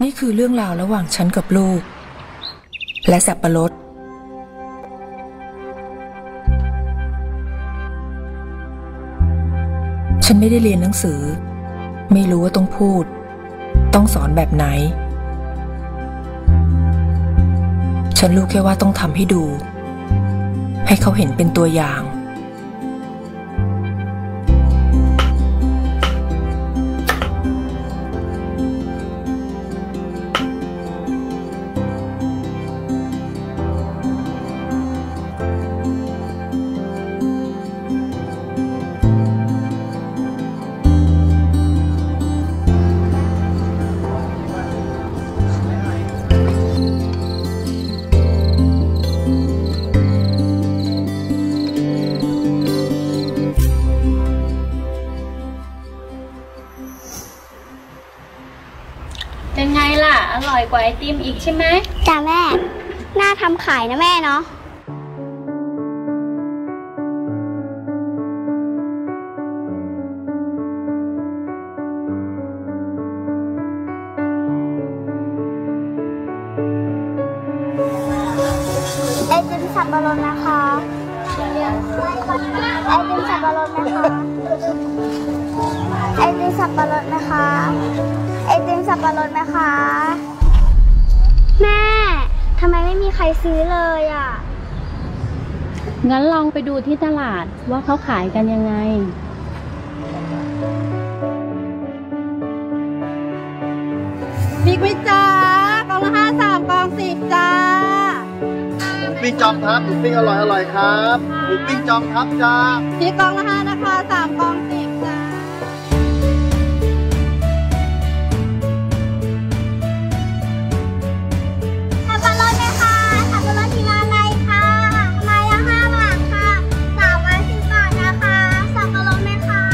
นี่คือเรื่องราวระหว่างฉันกับลูกและสับปะรดฉันไม่ได้เรียนหนังสือไม่รู้ว่าต้องพูดต้องสอนแบบไหนฉันรู้แค่ว่าต้องทำให้ดูให้เขาเห็นเป็นตัวอย่างเป็นไงล่ะอร่อยกว่าไอติมอีกใช่ไหมจ้าแม่น่าทำขายนะแม่เนาะไอติมสับปะรดนะคะไอติมสับปะรดนะคะไอติมสับปะรดนะคะไอติมสับปะรดนะคะแม่ทำไมไม่มีใครซื้อเลยอ่ะงั้นลองไปดูที่ตลาดว่าเขาขายกันยังไงบิ๊กไหมจ้ากล่องละ5 3กล่อง10จ้าหมูปิ้งจอมทัพหมูปิ้งอร่อยครับหมูปิ้งจอมทัพจ้าที่กล่องละ5นะคะ3กล่อง10จ้าสับปะรดไหมคะสับปะรดที่ร้านอะไรคะไม้ละ5 บาทค่ะ3 ไม้10 บาทนะคะสับปะรดไหมคะ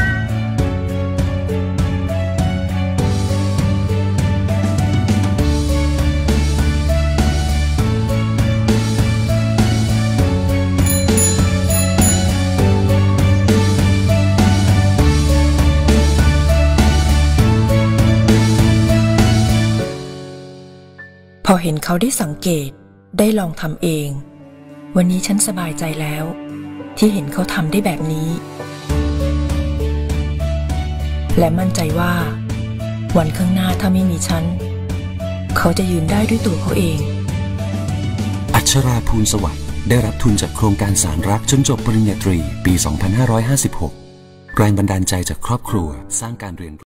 พอเห็นเขาได้สังเกตได้ลองทำเองวันนี้ฉันสบายใจแล้วที่เห็นเขาทำได้แบบนี้และมั่นใจว่าวันข้างหน้าถ้าไม่มีฉันเขาจะยืนได้ด้วยตัวเขาเองอัชราภูลสวัสดิ์ได้รับทุนจากโครงการสารรักจนจบปริญญาตรีปี 2556 แรงบันดาลใจจากครอบครัวสร้างการเรียน